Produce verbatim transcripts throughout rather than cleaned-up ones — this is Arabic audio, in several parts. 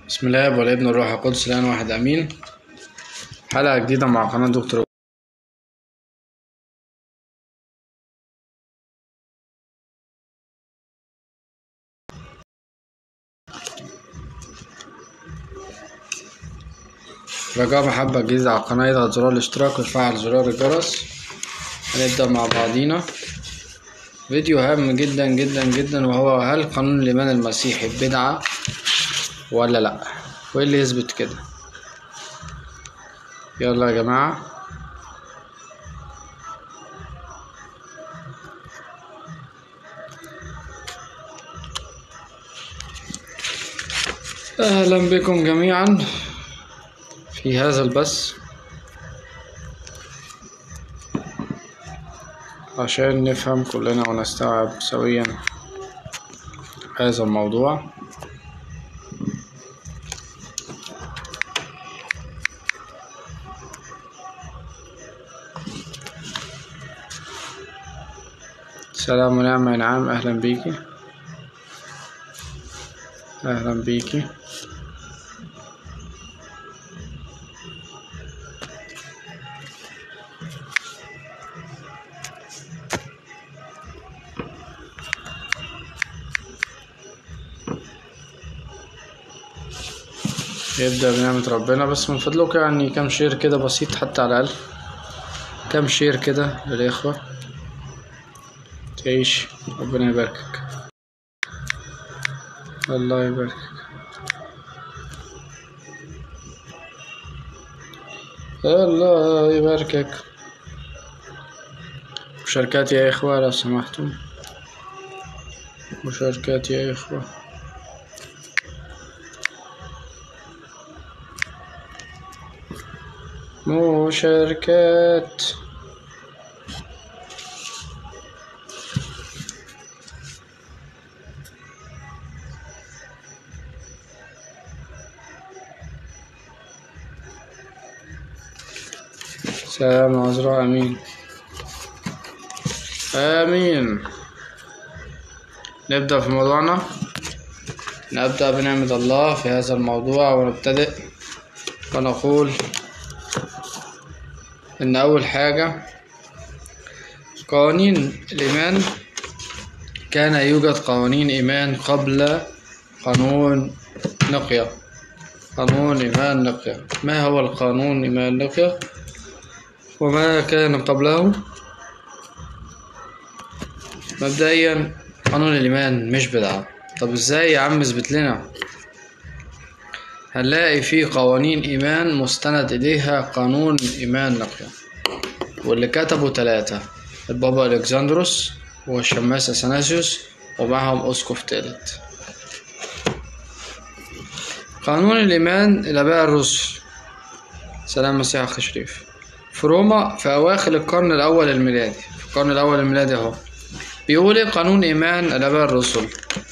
بسم الله والابن والروح القدس الآن واحد أمين. حلقة جديدة مع قناة دكتور. رجاء محبة جديدة على القناة يضغط زرار الاشتراك ويفعل زرار الجرس. هنبدأ مع بعضينا فيديو هام جدا جدا جدا، وهو هل قانون الإيمان المسيحي بدعة ولا لأ؟ وإيه اللي يثبت كده؟ يلا يا جماعة. أهلا بكم جميعا في هذا البث عشان نفهم كلنا ونستوعب سويا هذا الموضوع. سلام ونعمة إنعام. أهلا بيكي أهلا بيكي. يبدأ بنعمة ربنا، بس من فضلك يعني كم شير كده بسيط حتى على الأقل، كم شير كده للإخوة تعيش. ربنا يباركك. الله يباركك. الله يباركك. مشاركات يا إخوة لو سمحتم، مشاركات يا إخوة. مشاركات. سلام عذراء. آمين آمين. نبدأ في موضوعنا. نبدأ بنعمة الله في هذا الموضوع ونبتدئ ونقول إن أول حاجة قوانين الإيمان. كان يوجد قوانين إيمان قبل قانون نقية. قانون إيمان نقية. ما هو القانون إيمان نقية وما كان قبله؟ مبدئيا قانون الإيمان مش بدعة. طب ازاي يا عم؟ اثبت لنا. هنلاقي في قوانين إيمان مستند إليها قانون إيمان نقية، واللي كتبوا ثلاثة: البابا ألكسندروس والشماس أثناسيوس ومعهم أسقف تالت. قانون الإيمان الآباء الرسل سلام مسيح أخي شريف في روما في أواخر القرن الأول الميلادي. في القرن الأول الميلادي أهو بيقول قانون إيمان الآباء الرسل: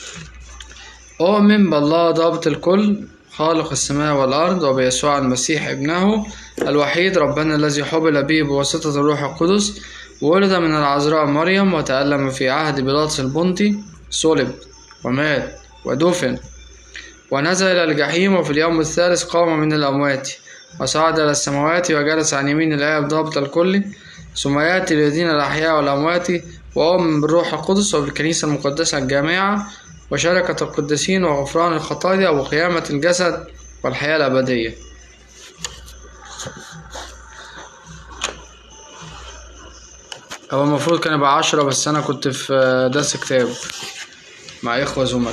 أؤمن بالله ضابط الكل خالق السماء والأرض، وبيسوع المسيح ابنه الوحيد ربنا الذي حبل به بواسطة الروح القدس، وولد من العذراء مريم، وتألم في عهد بيلاطس البنطي، صلب ومات ودفن ونزل إلى الجحيم، وفي اليوم الثالث قام من الأموات وصعد إلى السماوات وجلس عن يمين الآب ضابط الكل، ثم يأتي ليدين الأحياء والأموات. وأؤمن بالروح القدس وبالكنيسة المقدسة الجامعة وشركة القديسين وغفران الخطايا وقيامة الجسد والحياة الأبدية. هو المفروض كان يبقى عشرة، بس أنا كنت في درس كتاب مع إخوة زملاء.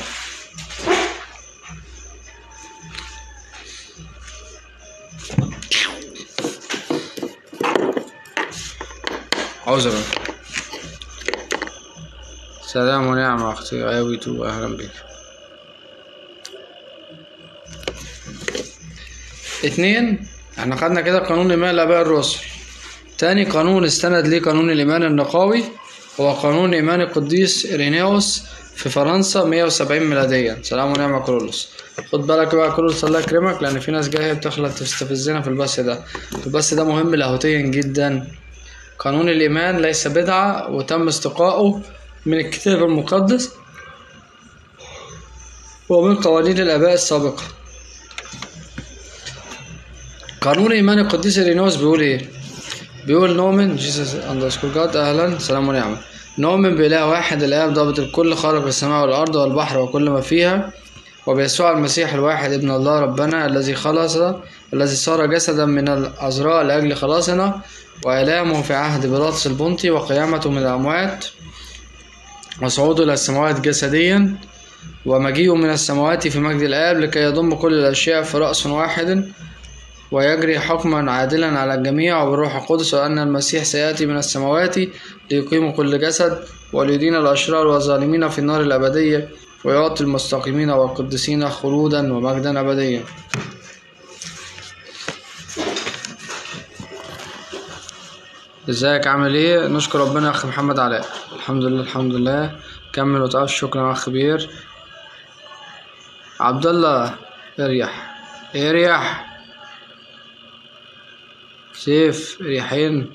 عذرا. سلام ونعمة أختي غاوي تو. أهلا بك. اتنين، احنا خدنا كده قانون إيمان الآباء الرسل. تاني قانون استند ليه قانون الإيمان النقاوي هو قانون إيمان القديس إيرينيوس في فرنسا مية وسبعين ميلاديا. سلام ونعمة كرولوس. خد بالك بقى كرولوس، الله يكرمك، لأن في ناس جاية بتخلط تستفزنا في البث ده. البث ده مهم لاهوتيا جدا. قانون الإيمان ليس بدعة، وتم استقاؤه من الكتاب المقدس ومن قوانين الآباء السابقة. قانون إيمان القديس إيرينوس بيقول إيه؟ بيقول نؤمن جيسس أندرسكور جاد أهلا سلام ونعمة. نؤمن بإله واحد الآب ضابط الكل خالق السماء والأرض والبحر وكل ما فيها، وبيسوع المسيح الواحد ابن الله ربنا الذي خلص الذي صار جسدا من العذراء لأجل خلاصنا، وإلامه في عهد بيلاطس البنطي، وقيامته من الأموات، وصعوده إلى السماوات جسديا، ومجيئه من السماوات في مجد الآب لكي يضم كل الأشياء في رأس واحد، ويجري حكما عادلا على الجميع وبالروح القدس، وأن المسيح سيأتي من السماوات ليقيم كل جسد، وليدين الأشرار والظالمين في النار الأبدية، ويعطي المستقيمين والقديسين خلودا ومجدا أبديا. ازيك عامل ايه؟ نشكر ربنا يا اخ محمد علاء. الحمد لله الحمد لله. كمل وتعال. شكرا يا اخ كبير. عبد الله اريح اريح سيف ريحين.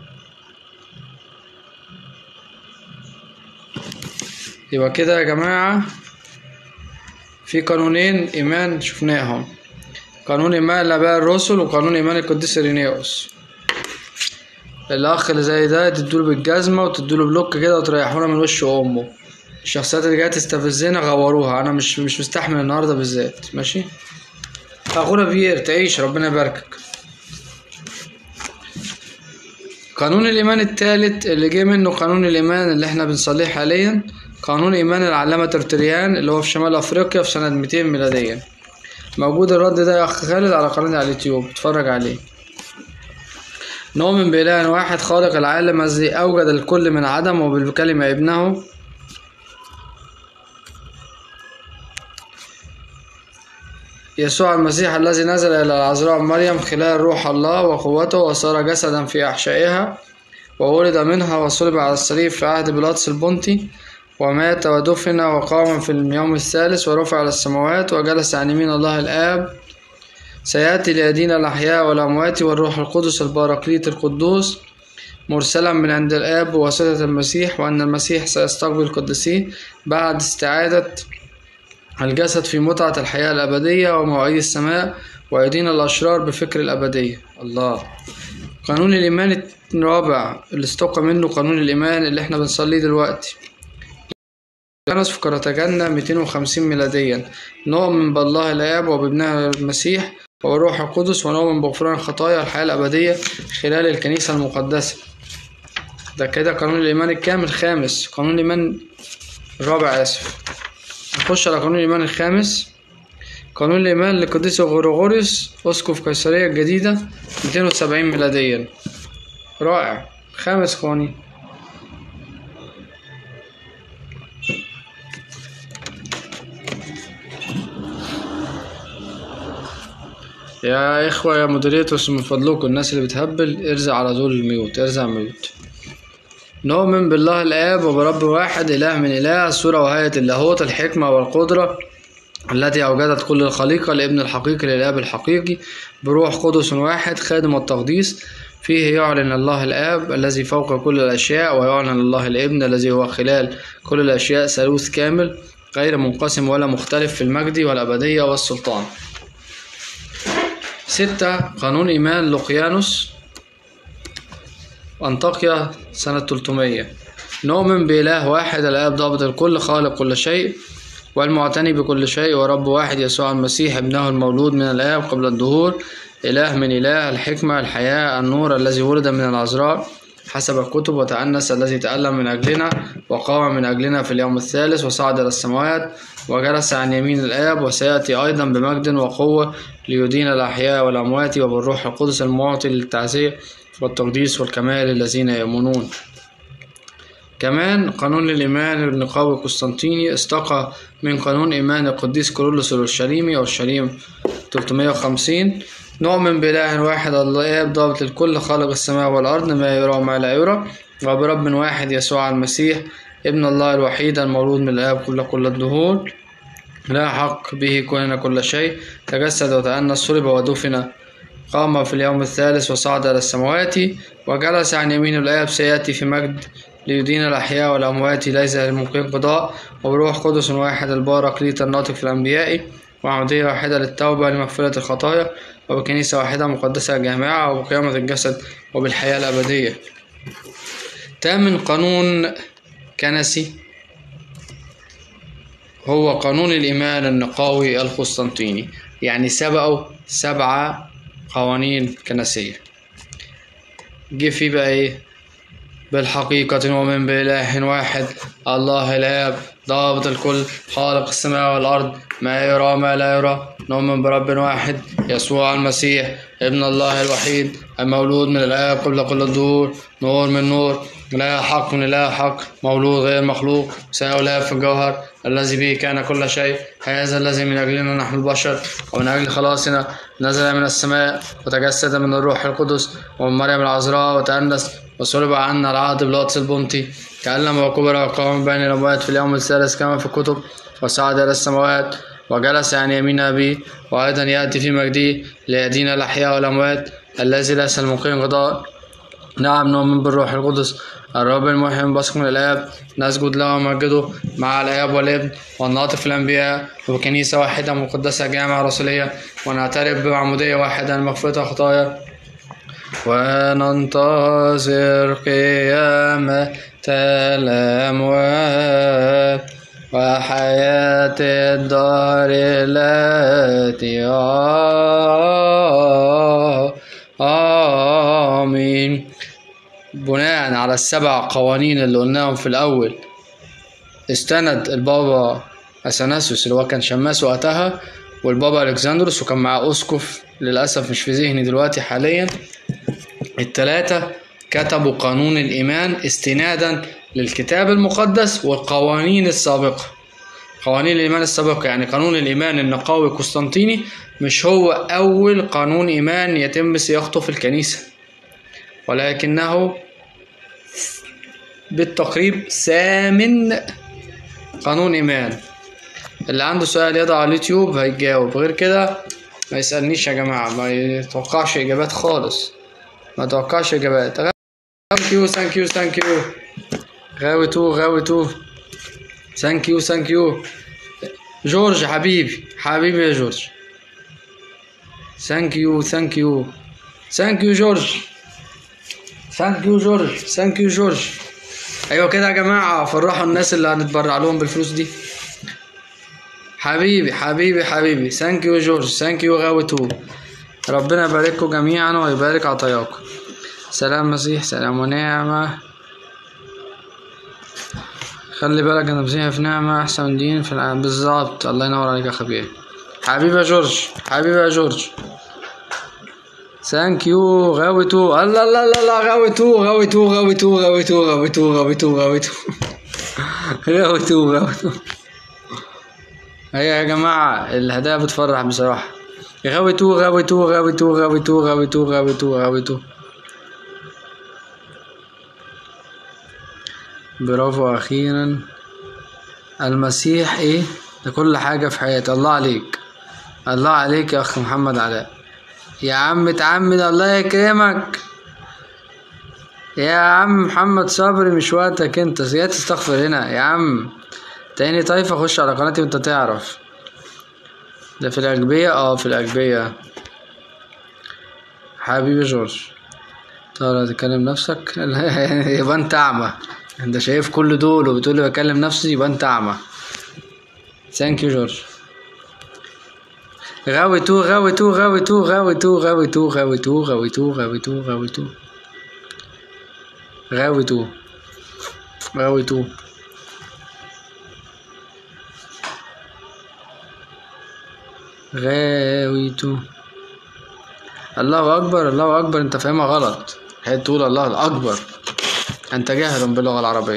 يبقى كده يا جماعة في قانونين إيمان شفناهم، قانون إيمان الآباء الرسل وقانون إيمان القديس إيرينيوس. الأخ اللي زي ده تدوله بالجزمة وتدوله بلوك كده وتريحونا من وش أمه. الشخصيات اللي جاية تستفزنا غوروها، أنا مش مش مستحمل النهاردة بالذات. ماشي أخونا بيير تعيش ربنا يباركك. قانون الإيمان الثالث اللي جه منه قانون الإيمان اللي احنا بنصليه حاليا، قانون إيمان العلامة ترتريان اللي هو في شمال أفريقيا في سنة مئتين ميلاديا. موجود الرد ده يا أخ خالد على قناتي على اليوتيوب، اتفرج عليه. نؤمن بإله واحد خالق العالم الذي أوجد الكل من عدم وبالكلمة ابنه يسوع المسيح الذي نزل إلى العذراء مريم خلال روح الله وقوته، وصار جسدا في أحشائها، وولد منها وصلب على الصليب في عهد بيلاطس البنطي، ومات ودفن وقام في اليوم الثالث ورفع إلى السماوات وجلس عن يمين الله الآب، سيأتي ليدين الأحياء والأموات، والروح القدس الباراكليت القدوس مرسلا من عند الآب بواسطة المسيح، وأن المسيح سيستقبل القديسين بعد استعادة الجسد في متعة الحياة الأبدية ومواعيد السماء، ويدين الأشرار بفكر الأبدية. الله. قانون الإيمان الرابع اللي استوقع منه قانون الإيمان اللي احنا بنصليه دلوقتي، كانت في كرتاجنة مئتين وخمسين ميلاديا. نؤمن بالله الآب وبابنه المسيح وبالروح القدس، ونؤمن بغفران الخطايا والحياة الأبدية خلال الكنيسة المقدسة. ده كده قانون الإيمان الكامل الخامس. قانون الإيمان الرابع آسف. نخش على قانون الإيمان الخامس. قانون الإيمان للقديس غريغوريوس أسقف قيصرية الجديدة مئتين وسبعين ميلاديا. رائع. خامس قوانين. يا إخوة يا مودريتوس من فضلكم الناس اللي بتهبل ارزع على طول الميوت، ارزع ميوت. نؤمن بالله الآب وبرب واحد إله من إله، الصورة وهيئة اللاهوت، الحكمة والقدرة التي أوجدت كل الخليقة، الابن الحقيقي للآب الحقيقي، بروح قدس واحد خادم التقديس، فيه يعلن الله الآب الذي فوق كل الأشياء، ويعلن الله الابن الذي هو خلال كل الأشياء، ثالوث كامل غير منقسم ولا مختلف في المجد والأبدية والسلطان. ستة. قانون إيمان لوقيانوس أنطاكيا سنة ثلاثمية. نؤمن بإله واحد الآب ضابط الكل خالق كل شيء والمعتني بكل شيء، ورب واحد يسوع المسيح ابنه المولود من الآب قبل الدهور، إله من إله، الحكمة الحياة النور الذي ولد من العذراء حسب الكتب، وتأنس الذي تألم من أجلنا وقام من أجلنا في اليوم الثالث، وصعد إلى السماوات وجلس عن يمين الآب، وسيأتي أيضا بمجد وقوة ليدين الأحياء والأموات، وبالروح القدس المعطي للتعزية والتقديس والكمال الذين يؤمنون. كمان قانون الإيمان النقاوي القسطنطيني استقى من قانون إيمان القديس كيرلس الأورشليمي أورشليم ثلاثمية وخمسين. نؤمن بإله واحد الآب ضابط الكل خالق السماء والأرض ما يرى وما لا يرى، وبرب واحد يسوع المسيح ابن الله الوحيد المولود من الآب قبل كل الدهور، لا حق به كون كل شيء، تجسد وتأنس صلب ودفن، قام في اليوم الثالث وصعد إلى السماوات وجلس عن يمين الآب، سيأتي في مجد ليدين الأحياء والأموات ليس للممكن قضاء، وبروح قدس واحد الباراكليت الناطق في الأنبياء وعمودية واحدة للتوبة لمغفرة الخطايا، وبكنيسة واحدة مقدسة جامعة، وبقيامة الجسد، وبالحياة الأبدية. تامن قانون كنسي هو قانون الإيمان النقاوي القسطنطيني، يعني سبقوا سبعة قوانين كنسية. جه فيه بقى ايه؟ بالحقيقة نؤمن بإله واحد الله الآب ضابط الكل خالق السماء والأرض ما يرى ما لا يرى. نؤمن برب واحد يسوع المسيح ابن الله الوحيد المولود من الآب قبل كل الدهور، نور من نور، لا حق من لا حق، مولود غير مخلوق، سيولى في الجوهر، الذي به كان كل شيء. هذا الذي من أجلنا نحن البشر ومن أجل خلاصنا نزل من السماء وتجسد من الروح القدس ومن مريم العذراء وتأنس وصلب عنا العهد بلاطس البنطي، تألم وكبر وقام بين الأموات في اليوم الثالث كما في الكتب، وصعد إلى السماوات وجلس عن يمين أبيه، وأيضا يأتي في مجده ليدين الأحياء والأموات، الذي ليس المقيم غضاء. نعم نؤمن بالروح القدس الرب المحيي المنبثق من الآب، نسجد له ونمجده مع الآب والابن والناطق في الأنبياء، وبكنيسة واحدة مقدسة جامعة رسولية، ونعترف بعمودية واحدة لمغفرة الخطايا، وننتظر قيامة الأموات وحياة الدار التي آمين. بناء على السبع قوانين اللي قلناهم في الأول، استند البابا أثناسيوس اللي هو كان شماس وقتها، والبابا ألكسندروس، وكان معاه أسقف للأسف مش في ذهني دلوقتي حاليا. التلاتة كتبوا قانون الإيمان استنادا للكتاب المقدس والقوانين السابقة. قوانين الإيمان السابقة يعني قانون الإيمان النقاوي القسطنطيني مش هو أول قانون إيمان يتم صياغته في الكنيسة، ولكنه بالتقريب ثامن قانون إيمان. اللي عنده سؤال يضع على اليوتيوب هيجاوب، غير كده ما يسألنيش يا جماعة، ما يتوقعش إجابات خالص، ما توقعش إجابات. ثانك يو ثانك يو ثانك يو غاوي تو غاوي تو ثانك يو ثانك يو جورج حبيبي حبيبي يا جورج، ثانك يو ثانك يو ثانك يو جورج ثانك يو جورج ثانك يو جورج. ايوه كده يا جماعه، فرحوا الناس اللي هنتبرع لهم بالفلوس دي. حبيبي حبيبي حبيبي ثانك يو جورج ثانك يو غاوي تو. ربنا يبارككم جميعا ويبارك عطاياكم. سلام مسيح، سلام ونعمة. خلي بالك انا مسيح في نعمة احسن من دين في العالم. بالظبط، الله ينور عليك يا خبير. حبيبي يا جورج حبيبي يا جورج ثانك يو غاوي تو. الله الله الله الله غاوي تو غاوي تو غاوي تو غاوي تو غاوي تو غاوي تو غاوي تو غاوي تو غاوي تو. هيا يا جماعة الهدايا بتفرح بصراحة. غاوي تو غاوي تو غاوي تو غاوي تو غاوي تو غاوي تو غاوي تو. برافو أخيرا. المسيح ايه ده كل حاجة في حياتي. الله عليك الله عليك يا أخ محمد علاء. يا عم اتعمد الله يكرمك يا عم محمد صبري، مش وقتك انت يا تستغفر هنا يا عم. تاني طايفة خش على قناتي وانت تعرف. ده في الأجبية اه في الأجبية. حبيبي جورج ترى تكلم نفسك يبقى انت اعمى. انت شايف كل دول وبتقول لي بكلم نفسي، يبقى انت اعمى. ثانك يو جورج. غاوي تو غاوي تو غاوي تو غاوي تو غاوي تو غاوي تو غاوي تو غاوي تو غاوي تو غاوي تو غاوي تو غاوي تو. الله اكبر الله اكبر. انت فاهمها غلط، هي تقول الله الاكبر، انت جاهل باللغة العربية.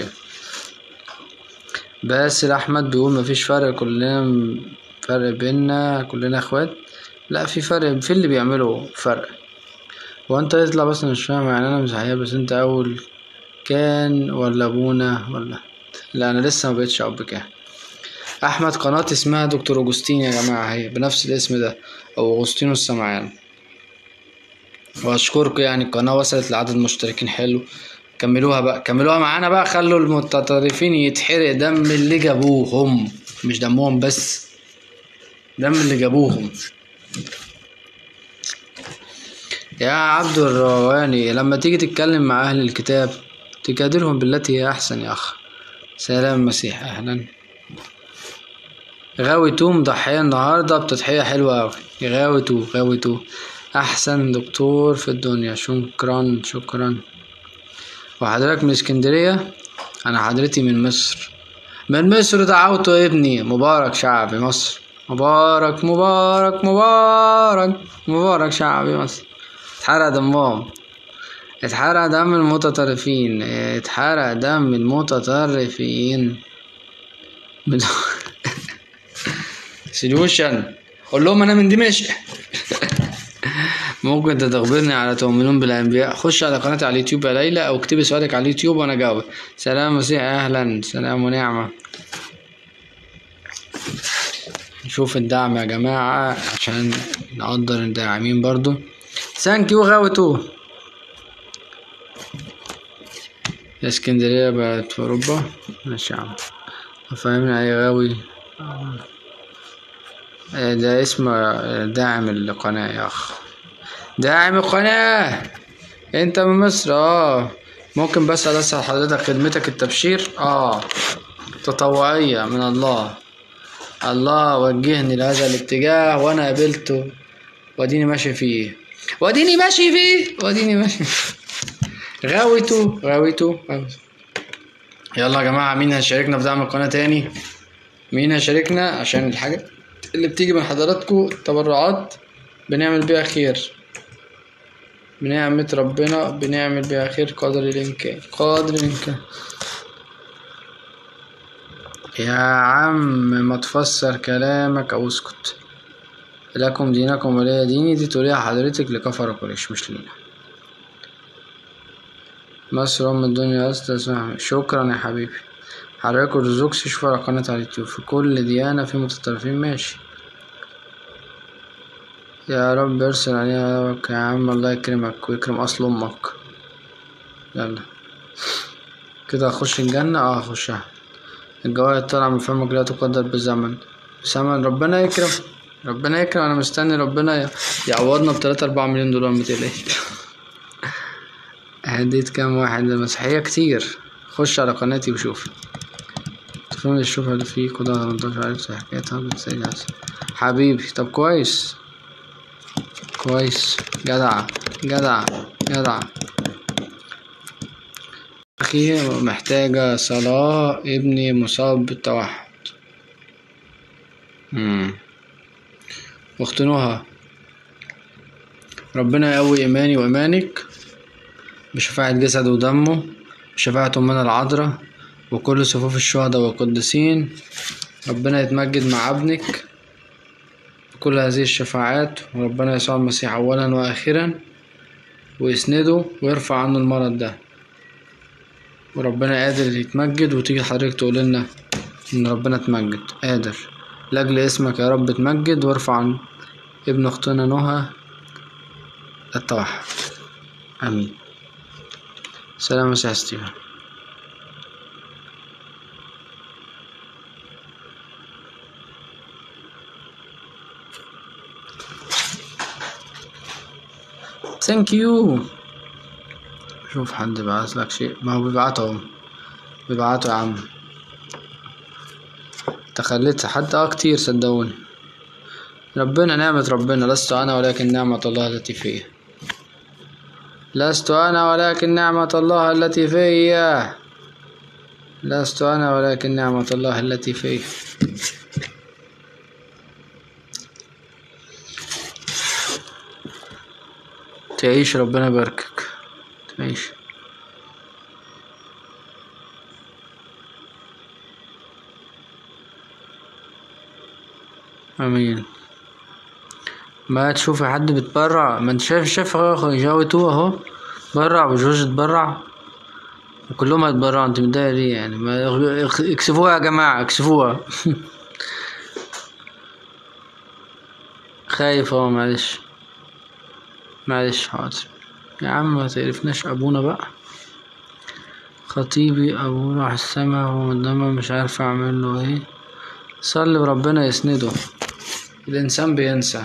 باسل احمد بيقول مفيش فرق، كلنا فرق بيننا، كلنا اخوات. لا في فرق في اللي بيعملوا فرق. وانت يطلع بس مش فاهم يعني انا مسيحية بس انت اول كان ولا ابونا ولا لا انا لسه ما بقتش اب كان. احمد قناة اسمها دكتور اوجستين يا جماعة، هي بنفس الاسم ده او اوجستين السمعان. واشكركم يعني القناة وصلت لعدد مشتركين حلو، كملوها بقى كملوها معانا بقى. خلوا المتطرفين يتحرق دم اللي جابوهم مش دمهم بس. دم اللي جابوهم. يا عبد الرواني، لما تيجي تتكلم مع أهل الكتاب تجادلهم بالتي هي أحسن يا أخ. سلام مسيح، أهلا. غاوي تو مضحية النهاردة بتضحية حلوة أوي. غاوي تو غاوي تو أحسن دكتور في الدنيا. شكرا شكرا. وحضرتك من اسكندرية؟ أنا حضرتي من مصر. من مصر دعوت ابني. مبارك شعب مصر، مبارك مبارك مبارك مبارك شعب مصر. اتحرق دمهم، اتحرق دم المتطرفين، اتحرق دم المتطرفين. سوليوشن، قول لهم انا من دمشق. ممكن تخبرني على تؤمنون بالانبياء؟ خش على قناتي على اليوتيوب يا ليلى، او اكتبي سؤالك على اليوتيوب وانا جاوب. سلام مسيح، اهلا. سلام ونعمه. نشوف الدعم يا جماعه عشان نقدر الداعمين برضو. ثانك يو غاوتو. اسكندريه بقت في اوروبا. ماشي يا عم، فاهمني اي غاوي. ده اسم داعم القناة يا اخ. داعم القناة، انت من مصر؟ اه ممكن بس اسأل حضرتك خدمتك التبشير؟ اه تطوعية من الله. الله وجهني لهذا الاتجاه وانا قبلته، واديني ماشي فيه واديني ماشي فيه واديني ماشي فيه. غاويتو غاويتو يلا يا جماعة، مين هيشاركنا في دعم القناة تاني؟ مين هيشاركنا؟ عشان الحاجة اللي بتيجي من حضراتكم تبرعات بنعمل بيها خير، بنعمة ربنا بنعمل بيها خير قدر الإمكان قدر الإمكان. يا عم ما تفسر كلامك أو اسكت. لكم دينكم ولي ديني، دي تقوليها حضرتك لكفر قريش مش لينا. مصر أم الدنيا أستاذ. شكرا يا حبيبي. حضرتك أرثوذكس، شوف على قناة على اليوتيوب. في كل ديانة في متطرفين، ماشي. يا رب ارسل عليها يا عم. الله يكرمك ويكرم أصل أمك. يلا كده أخش الجنة. اه أخشها. الجوائز طالعة من فمك لا تقدر بزمن. بزمن ربنا يكرم، ربنا يكرم. أنا مستني ربنا يعوضنا بتلاتة أربعة مليون دولار، متقلقش. هديت كام واحد مسيحية كتير. خش على قناتي وشوف. تفهم الشوفة اللي فيه كده تمنتاشر عارف حكايتها بتسجل حبيبي. طب كويس كويس، جدع جدع جدع. أخي محتاجة صلاة، ابني مصاب بالتوحد. مم. واختنوها. ربنا يقوي إيماني وإيمانك بشفاعة جسده ودمه، بشفاعة أمنا العذراء وكل صفوف الشهداء والقديسين. ربنا يتمجد مع ابنك بكل هذه الشفاعات، وربنا يسوع المسيح أولا وآخرا ويسنده ويرفع عنه المرض ده. وربنا قادر يتمجد، وتيجي حضرتك تقول لنا إن ربنا اتمجد. قادر لأجل اسمك يا رب اتمجد، وارفع عن ابن أختنا نهى التوحد. آمين. سلام مسيح ستيفن. ثانك يو. شوف حد بعت لك شيء، ما هو بيبعتهم بيبعتوا يا عم. تخليت حتى اه كتير صدقوني. ربنا نعمة ربنا. لست أنا ولكن نعمة الله التي فيا. لست أنا ولكن نعمة الله التي فيا. لست أنا ولكن نعمة الله التي فيا. تعيش، ربنا يباركك. تعيش. امين. ما تشوف حد بيتبرع؟ ما انت شايف شايف جاوتو اهو برع، وجورج اتبرع، وكلهم هيتبرعوا. انت متضايق ليه يعني؟ ما اكسفوها يا جماعه، اكسفوها. خايف اهو. معلش معلش حاضر يا عم، ما تعرفناش ابونا بقى. خطيبي ابوه راح السما، هو قدامه مش عارف اعمل له ايه. صلي وربنا يسنده. الإنسان بينسى،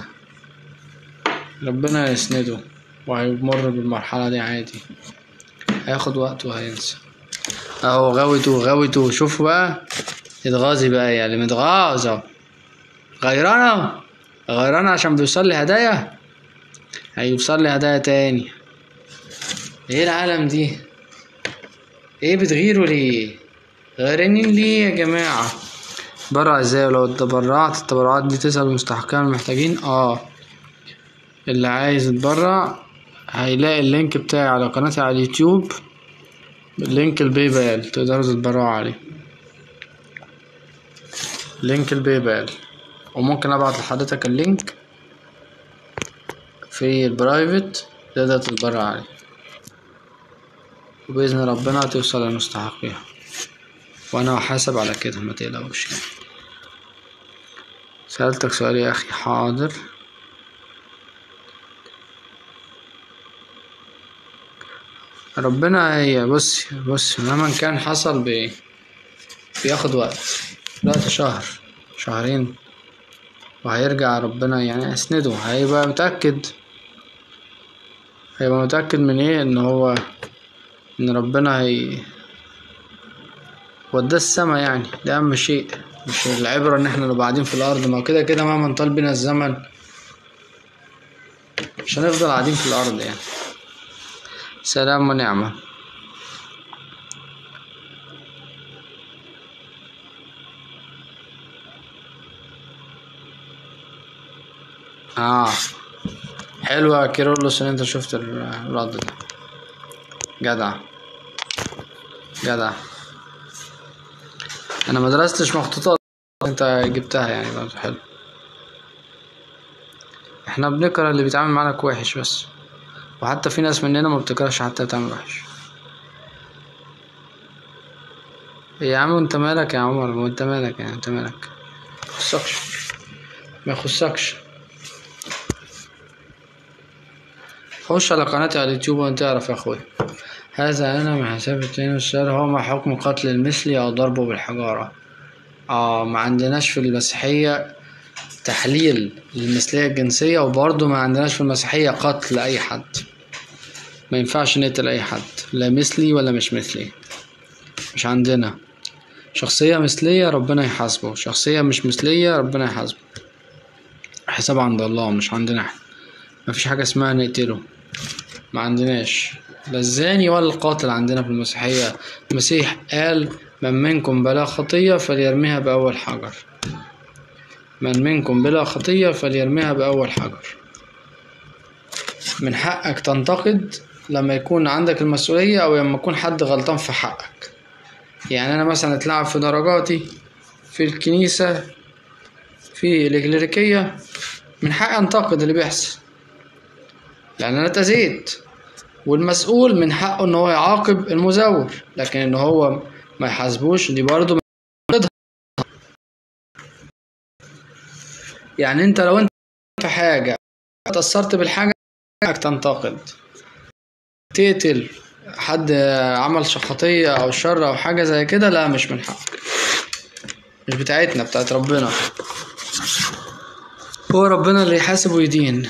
ربنا يسنده وهيمر بالمرحلة دي عادي، هياخد وقته وهينسى. اهو غاوته غاوته، شوفوا بقى اتغاظي بقى يا اللي متغاظة، غيرانة غيرانة عشان بيوصل لي هدايا، هيوصل لي هدايا تاني. ايه العالم دي؟ ايه بتغيروا ليه؟ غيرانين ليه يا جماعة؟ برع ازاي؟ ولو اتبرعت التبرعات دي تسأل المستحقين المحتاجين. اه اللي عايز يتبرع هيلاقي اللينك بتاعي على قناتي على اليوتيوب، لينك الباي بال تقدروا تتبرعوا عليه، لينك الباي بال، وممكن ابعت لحضرتك اللينك في البرايفت تقدر تتبرع عليه، وبإذن ربنا هتوصل لمستحقيها، وانا هحاسب على كده ما تقلقوش. سألتك سؤال يا اخي، حاضر. ربنا هي بص بص مهما كان حصل بي بياخد وقت، وقت شهر شهرين وهيرجع ربنا يعني اسنده، هيبقى متأكد، هيبقى متأكد من ايه؟ ان هو ان ربنا هي وداه السما، يعني ده اهم شيء، مش العبرة ان احنا نبقى قاعدين في الارض، ما كده كده مهما طال بينا الزمن مش هنفضل قاعدين في الارض يعني. سلام ونعمة. اه حلوة كيرلس ان انت شفت الرد ده، جدع جدع. انا ما درستش مخطوطات، انت جبتها يعني برضه حلو. احنا بنكره اللي بيتعامل معانا كوحش بس، وحتى في ناس مننا ما بتكرهش حتى بتعمل وحش. يا عم انت مالك يا عمر؟ وانت مالك يعني؟ انت مالك؟ ما يخصكش ما يخصكش. خش على قناتي على اليوتيوب وانت تعرف يا اخويا. هذا انا من حساب اتنين والسؤال هو ما حكم قتل المثلي او ضربه بالحجارة؟ اه ما عندناش في المسيحية تحليل للمثلية الجنسية، وبرضه ما عندناش في المسيحية قتل اي حد، ما ينفعش نقتل اي حد، لا مثلي ولا مش مثلي، مش عندنا. شخصية مثلية ربنا يحاسبه، شخصية مش مثلية ربنا يحاسبه، حساب عند الله مش عندنا احنا. مفيش حاجة اسمها نقتله، ما عندناش لا الزاني ولا القاتل عندنا في المسيحية. المسيح قال من منكم بلا خطية فليرميها بأول حجر، من منكم بلا خطية فليرميها بأول حجر. من حقك تنتقد لما يكون عندك المسؤولية أو لما يكون حد غلطان في حقك. يعني أنا مثلا اتلعب في درجاتي في الكنيسة في الإكليريكية، من حقي أنتقد اللي بيحصل لأن أنا اتأذيت، والمسؤول من حقه إن هو يعاقب المزور، لكن إن هو ما يحاسبوش دي برضه يعني. أنت لو أنت في حاجة اتأثرت بالحاجة حقك تنتقد، تقتل حد عمل خطية أو شر أو حاجة زي كده لا مش من حقك، مش بتاعتنا، بتاعت ربنا، هو ربنا اللي يحاسب ويدين.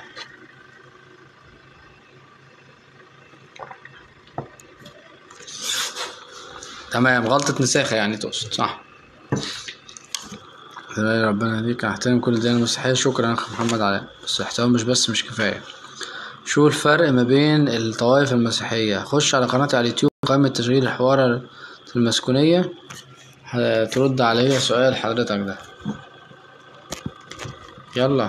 تمام، غلطة نساخة يعني تقصد، صح. ربنا يديك، احترم كل ديانة مسيحية. شكرا يا اخ محمد علاء، بس احترام مش بس مش كفاية. شو الفرق ما بين الطوائف المسيحية؟ خش على قناتي على اليوتيوب قائمة تشغيل الحوار في المسكونية هترد عليا سؤال حضرتك ده. يلا.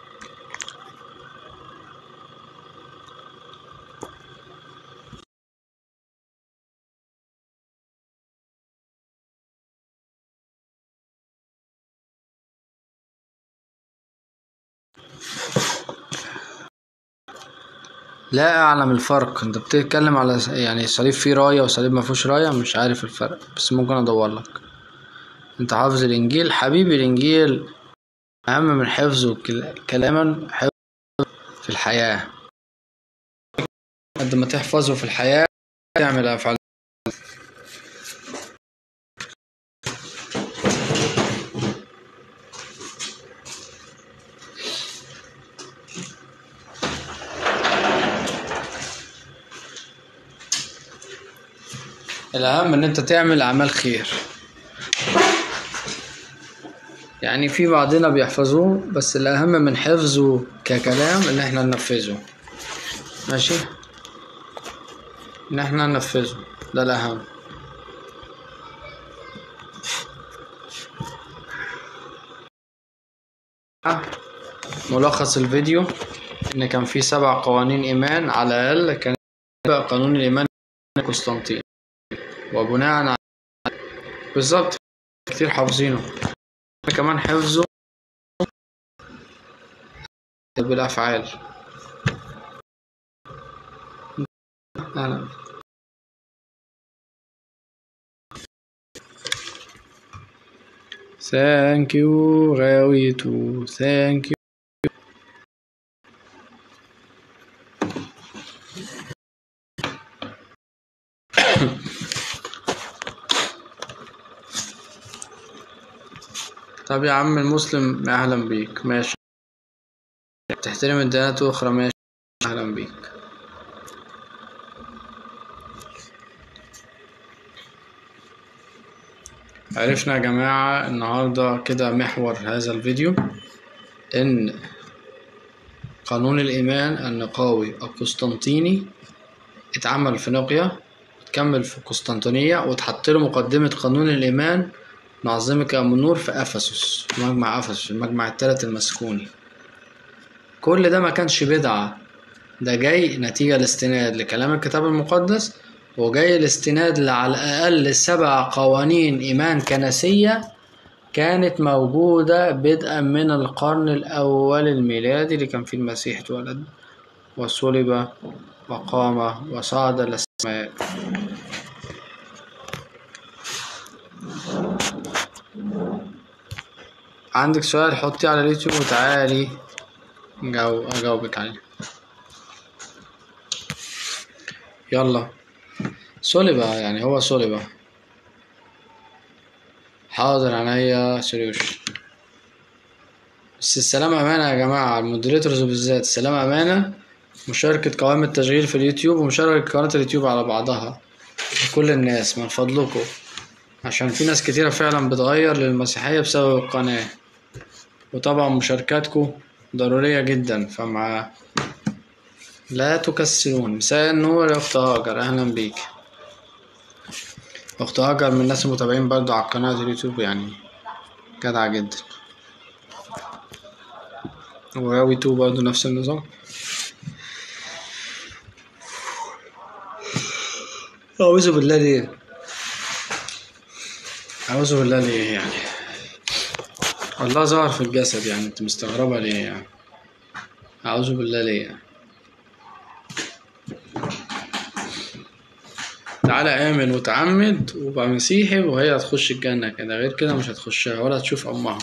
لا اعلم الفرق، انت بتتكلم على يعني صليب فيه راية وصليب ما فيهوش راية؟ مش عارف الفرق بس ممكن ادور لك. انت حافظ الانجيل حبيبي، الانجيل اهم من حفظه كلاما، حفظ في الحياة، قد ما تحفظه في الحياة تعمل افعال. الاهم ان انت تعمل اعمال خير. يعني في بعضنا بيحفظوه، بس الاهم من حفظه ككلام ان احنا ننفذه. ماشي، ان احنا ننفذه ده الاهم. ملخص الفيديو ان كان في سبع قوانين ايمان على الاقل، كان قانون الايمان قسطنطين، وبناء على بالظبط كتير حافظينه كمان حفظه بالافعال. أهلا. Thank you غاويتو thank you. طب يا عم المسلم اهلا بيك، ماشي. تحترم الديانات الاخرى، ماشي، اهلا بيك. عرفنا يا جماعة النهاردة كده محور هذا الفيديو ان قانون الايمان النقاوي القسطنطيني اتعمل في نقيا، اتكمل في قسطنطينية، واتحط له مقدمة قانون الايمان نعظمك ام النور في افسس، في مجمع افسس، المجمع الثالث المسكوني. كل ده ما كانش بدعة، ده جاي نتيجة الاستناد لكلام الكتاب المقدس، وجاي الاستناد لعلى الأقل سبع قوانين إيمان كنسية كانت موجودة بدءا من القرن الأول الميلادي، اللي كان فيه المسيح اتولد وصلب وقام وصعد للسماء. عندك سؤال حطيه على اليوتيوب وتعالي أجاوبك عليه. يلا. صلب يعني هو صلب. حاضر عينيا سريوش. بس السلام أمانة يا جماعة، المودريتورز بالذات السلام أمانة. مشاركة قوائم التشغيل في اليوتيوب ومشاركة قناة اليوتيوب على بعضها لكل الناس من فضلكم، عشان في ناس كتيرة فعلا بتغير للمسيحية بسبب القناة، وطبعا مشاركاتكم ضرورية جدا، فمع لا تكسلون. مساء النور يا أخت هاجر، أهلا بيك. أخت هاجر من الناس المتابعين برضو على قناة اليوتيوب، يعني جدعة جدا. وراوي تو برضو نفس النظام. أعوذ بالله ليه؟ أعوذ بالله ليه يعني؟ الله ظهر في الجسد، يعني أنت مستغربة ليه يعني؟ أعوذ بالله ليه يعني؟ تعالى آمن وتعمد وبقى مسيحي وهي هتخش الجنة كده، غير كده مش هتخشها ولا هتشوف أمها.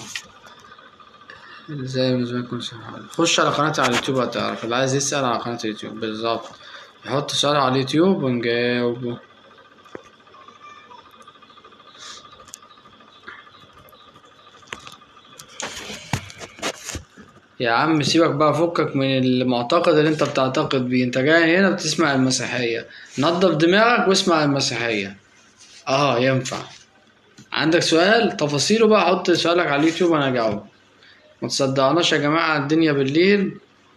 ازاي بالنسبة لكم سهل؟ خش على قناتي على اليوتيوب هتعرف، اللي عايز يسأل على قناة اليوتيوب بالظبط يحط سؤال على اليوتيوب ونجاوبه. يا عم سيبك بقى، فكك من المعتقد اللي انت بتعتقد بيه، انت جاي هنا بتسمع المسيحية، نظف دماغك واسمع المسيحية. اه ينفع. عندك سؤال تفاصيله بقى حط سؤالك على اليوتيوب وانا اجاوب. ما تصدقناش يا جماعة الدنيا بالليل.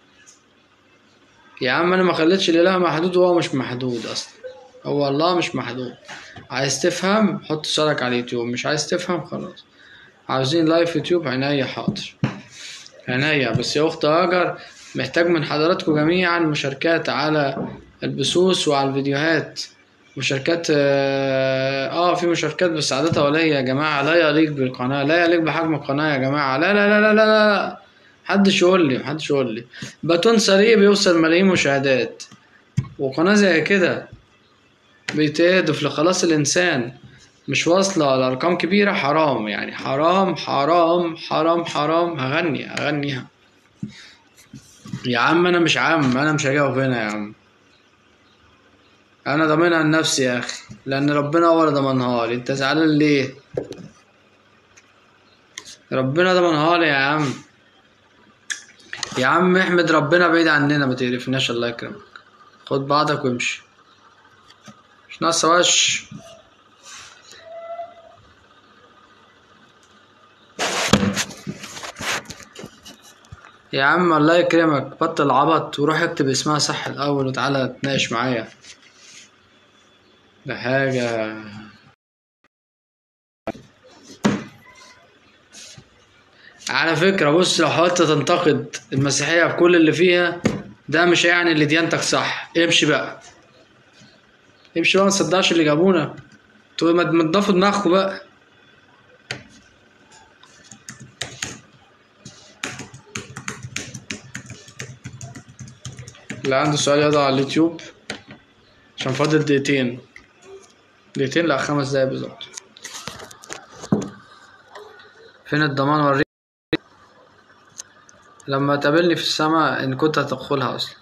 يا عم انا ما خليتش الاله محدود وهو مش محدود اصلا، هو الله مش محدود. عايز تفهم حط سؤالك على اليوتيوب، مش عايز تفهم خلاص. عاوزين لايف يوتيوب عينيا حاضر عينيا. بس يا اخت هاجر محتاج من حضراتكم جميعا مشاركات على البثوث وعلى الفيديوهات. مشاركات اه آه، في مشاركات بس عادتها قليلة يا جماعة، لا يليق بالقناة، لا يليق بحجم القناة يا جماعة، لا لا لا لا لا لا. محدش يقول لي محدش يقول لي باتون سريع بيوصل ملايين مشاهدات، وقناة زي كده بيتهدف لخلاص الإنسان مش واصلة لأرقام كبيرة، حرام يعني، حرام حرام حرام حرام. هغني هغنيها يا عم. أنا مش عم، أنا مش هجاوب هنا يا عم، أنا ضامنها لنفسي يا أخي، لأن ربنا هو اللي ضمنها لي. أنت زعلان ليه؟ ربنا ضمنها لي يا عم. يا عم احمد ربنا بعيد عننا ما تقرفناش، الله يكرمك. خد بعضك وامشي، مش ناقصة وش. يا عم الله يكرمك، بطل عبط وروح اكتب اسمها صح الاول وتعالى تناقش معايا. ده حاجة. على فكرة بص، لو حاولت تنتقد المسيحية بكل اللي فيها ده مش يعني اللي ديانتك صح. امشي بقى، امشي بقى، ما تصدقش اللي جابونا. انتوا ما تضافوا دماغكم بقى. اللي عنده سؤال يضع على اليوتيوب عشان فاضل دقيقتين. دقيقتين، لا خمس دقايق بالظبط. فين الضمان؟ وريني لما تقابلني في السماء ان كنت هتدخلها اصلا.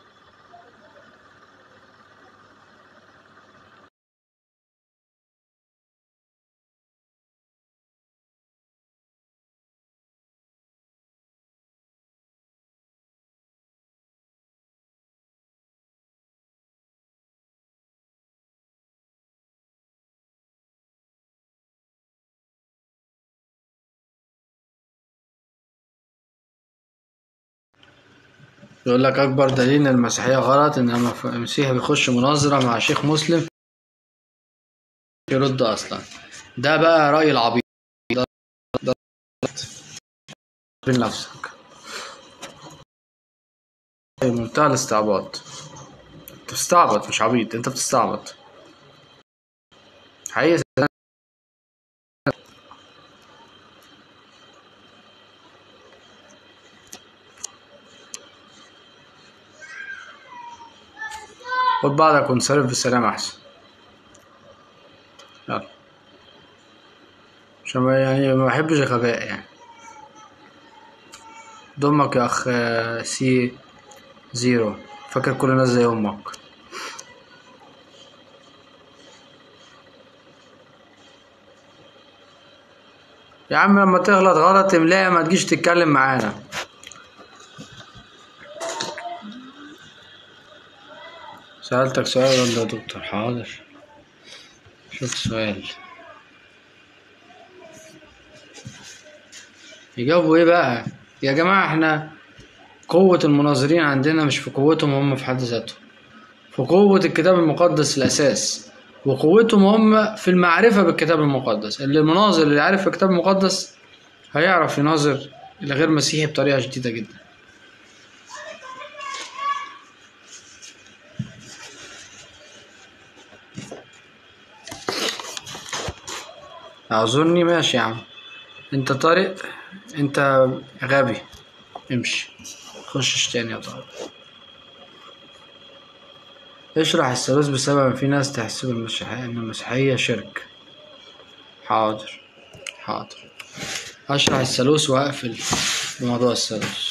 يقول لك اكبر دليل ان المسيحية غلط ان لما المسيحي بيخش مناظرة مع شيخ مسلم يرد اصلا. ده بقى رأي العبيط. ده ده بين نفسك منتهى الاستعباط. انت بتستعبط مش عبيط، انت بتستعبط حقيقي. خد بعضك وانصرف بالسلام احسن. يلا، عشان ما- يعني ما بحبش الغباء يعني. ضمك يا اخ سي زيرو، فاكر كل الناس زي امك. يا عم لما تغلط غلط املاها، ما تجيش تتكلم معانا. سألتك سؤال ولا يا دكتور؟ حاضر، شوف سؤال. يجاوبوا ايه بقى يا جماعة؟ احنا قوة المناظرين عندنا مش في قوتهم هم في حد ذاتهم، في قوة الكتاب المقدس الأساس، وقوتهم هم في المعرفة بالكتاب المقدس. اللي المناظر اللي عارف الكتاب المقدس هيعرف يناظر الغير مسيحي بطريقة شديدة جدا. اعذرني ماشي يا عم. انت طارق، انت غبي، امشي خشش تاني يا طارق. اشرح الثالوث بسبب ان في ناس تحسب المسيحية ان المسيحية شرك. حاضر حاضر، هشرح الثالوث وهقفل بموضوع الثالوث.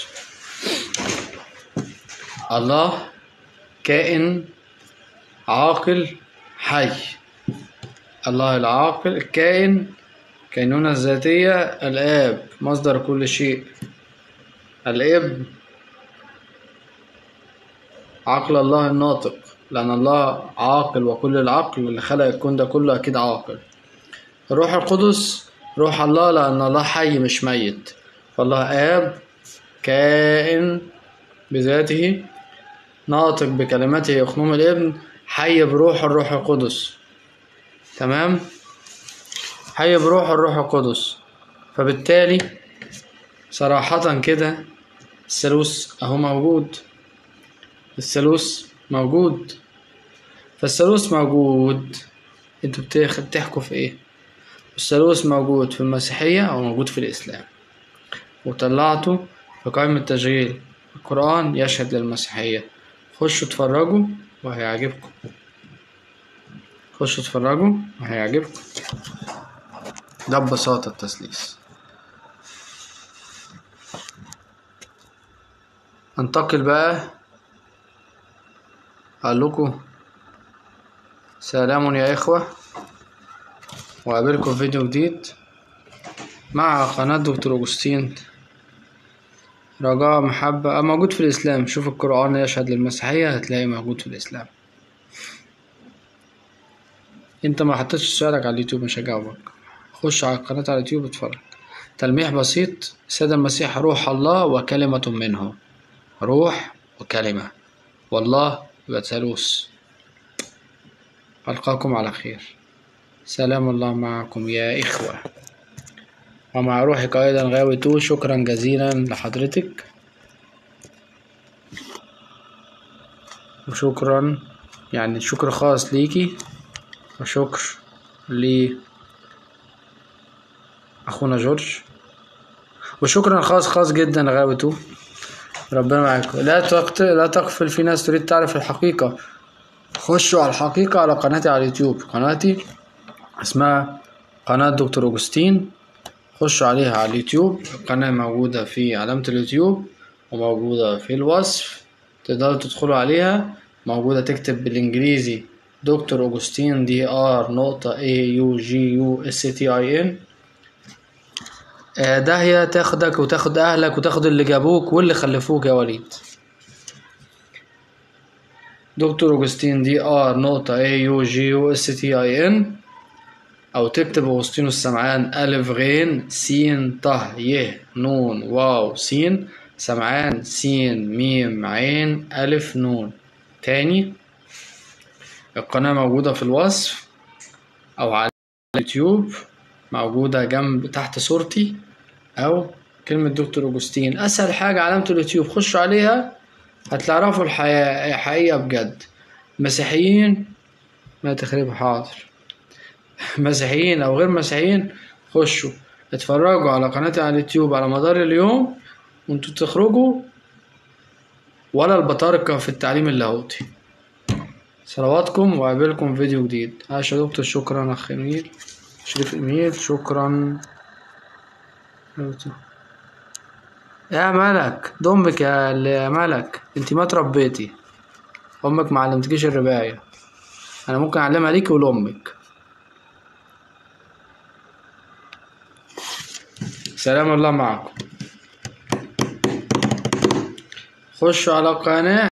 الله كائن عاقل حي. الله العاقل الكائن، كينونة ذاتية. الآب مصدر كل شيء. الابن عقل الله الناطق، لأن الله عاقل وكل العقل اللي خلق الكون ده كله أكيد عاقل. الروح القدس روح الله، لأن الله حي مش ميت. فالله آب كائن بذاته، ناطق بكلمته يخنوم الابن، حي بروح الروح القدس. تمام، حي بروح الروح القدس. فبالتالي صراحة كده الثالوث أهو موجود. الثالوث موجود. فالثالوث موجود، انتوا بتحكوا في ايه؟ الثالوث موجود في المسيحية أو موجود في الإسلام، وطلعته في قائمة تشغيل. القرآن يشهد للمسيحية. خشوا اتفرجوا وهيعجبكم. خشوا اتفرجوا وهيعجبكم. ده ببساطة التثليث. انتقل بقى، أقول لكم سلام يا إخوة، وقابلكم في فيديو جديد مع قناة دكتور أوجستين. رجاء محبة موجود في الإسلام. شوف القرآن يشهد للمسيحية هتلاقي موجود في الإسلام. انت ما حطيتش سؤالك على اليوتيوب مش هجاوبك. خش على القناة على اليوتيوب اتفرج. تلميح بسيط. السيد المسيح روح الله وكلمة منه، روح وكلمة، والله يبقى ثالوث. ألقاكم على خير، سلام الله معكم يا إخوة، ومع روحك أيضا غاوي تو. شكرا جزيلا لحضرتك، وشكرا يعني شكر خاص ليكي، وشكر لأخونا جورج، وشكرا خاص خاص جدا لغاوي تو. ربنا معاكم. لا تقت... لا تغفل، في ناس تريد تعرف الحقيقة. خشوا على الحقيقة على قناتي على اليوتيوب، قناتي اسمها قناة دكتور أوجستين، خشوا عليها على اليوتيوب. القناة موجودة في علامة اليوتيوب وموجودة في الوصف، تقدروا تدخلوا عليها. موجودة تكتب بالإنجليزي دكتور أوجستين، دي ار نقطة اي يو جي يو اس تي اي ان. ده هي تاخدك وتاخد أهلك وتاخد اللي جابوك واللي خلفوك يا وليد. دكتور أوجستين دي ار نقطة اي يو جي يو اس تي اي ان، أو تكتب أوغسطينوس سمعان ألف غين سين طه يه نون واو سين سمعان سين ميم عين ألف نون. تاني، القناة موجودة في الوصف أو على اليوتيوب، موجودة جنب تحت صورتي أو كلمة دكتور أوجستين. أسهل حاجة علامة اليوتيوب، خشوا عليها هتعرفوا الحقيقة بجد. مسيحيين ما تخربوا، حاضر، مسيحيين او غير مسيحيين، خشوا اتفرجوا على قناتي على اليوتيوب على مدار اليوم وانتوا تخرجوا ولا البطاركة في التعليم اللاهوتي. صلواتكم، وقابلكم فيديو جديد. عاش يا دكتور، شكرا اخ امير شريف امير، شكرا يا ملك. ضمك يا يا ملك، انت ما تربيتي، امك ما علمتكيش الرباية، انا ممكن اعلمها ليكي ولامك. سلام الله معكم. خشوا على القناة.